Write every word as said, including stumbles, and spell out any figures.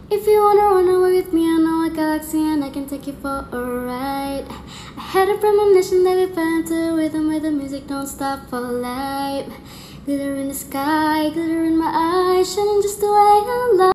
If you wanna run away with me, I know a galaxy and I can take you for a ride. I had a premonition that we fell into a rhythm where the music don't stop for life. Glitter in the sky, glitter in my eyes, shining just the way I love.